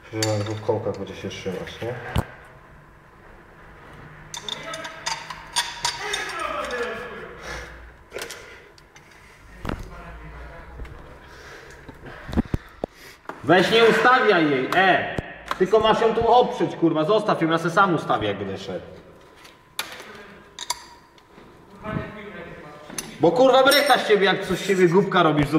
Że na dwóch kołkach będzie się trzymać, nie? Weź nie ustawiaj jej, tylko masz ją tu oprzeć, kurwa, zostaw ją, ja se sam ustawię, jak będę szedł. Bo kurwa bryka z ciebie, jak coś z ciebie głupka robisz.